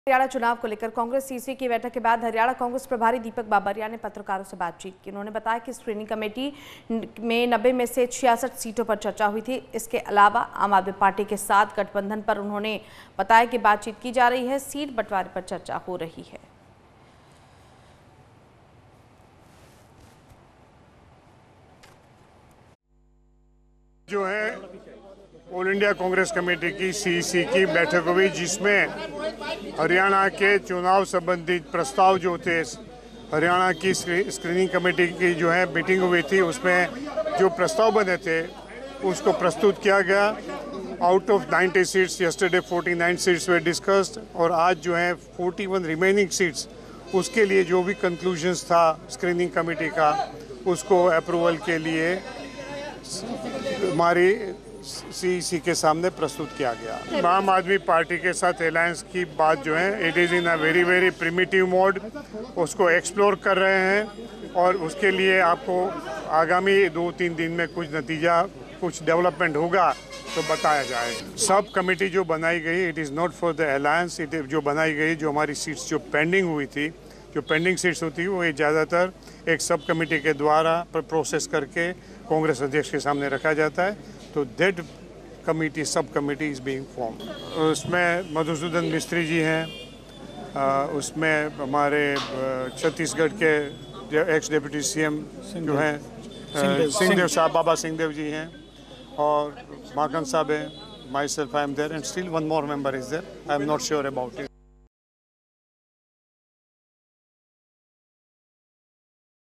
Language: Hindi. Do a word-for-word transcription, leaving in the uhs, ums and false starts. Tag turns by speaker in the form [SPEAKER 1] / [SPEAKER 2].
[SPEAKER 1] हरियाणा चुनाव को लेकर कांग्रेस सीसी की बैठक के बाद हरियाणा कांग्रेस प्रभारी दीपक बाबरिया ने पत्रकारों से बातचीत की। उन्होंने बताया कि स्क्रीनिंग कमेटी में नब्बे में से छियासठ सीटों पर चर्चा हुई थी। इसके अलावा आम आदमी पार्टी के साथ गठबंधन पर उन्होंने बताया कि बातचीत की जा रही है, सीट बंटवारे पर चर्चा हो रही है।
[SPEAKER 2] जो है ऑल इंडिया कांग्रेस कमेटी की सीईसी की बैठक हुई, जिसमें हरियाणा के चुनाव संबंधित प्रस्ताव जो थे, हरियाणा की स्क्रीनिंग कमेटी की जो है मीटिंग हुई थी, उसमें जो प्रस्ताव बने थे उसको प्रस्तुत किया गया। Out of ninety seats yesterday उनचास सीट्स वे डिस्कस्ड, और आज जो है इकतालीस रिमेनिंग सीट्स, उसके लिए जो भी कंक्लूजन्स था स्क्रीनिंग कमेटी का, उसको अप्रूवल के लिए हमारी सीईसी के सामने प्रस्तुत किया गया। आम आदमी पार्टी के साथ अलायंस की बात जो है, it is in a very very primitive mode, उसको एक्सप्लोर कर रहे हैं और उसके लिए आपको आगामी दो तीन दिन में कुछ नतीजा, कुछ डेवलपमेंट होगा तो बताया जाए। सब कमेटी जो बनाई गई, it is not for the alliance, it जो बनाई गई, जो हमारी सीट्स जो पेंडिंग हुई थी, जो पेंडिंग सीट्स होती है, वो ये ज़्यादातर एक सब कमेटी के द्वारा प्रोसेस करके कांग्रेस अध्यक्ष के सामने रखा जाता है। तो that committee, sub committee is being form. उसमें मधुसूदन मिस्त्री जी हैं, उसमें हमारे छत्तीसगढ़ के एक्स डिप्टी सीएम जो हैं सिंहदेव साहब, बाबा सिंहदेव जी हैं, और माकन साहब हैं, myself I am there, and still one more member is there, I am not sure about it.